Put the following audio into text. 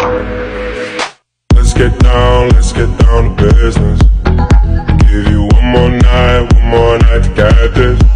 Let's get down to business. Give you one more night to get this.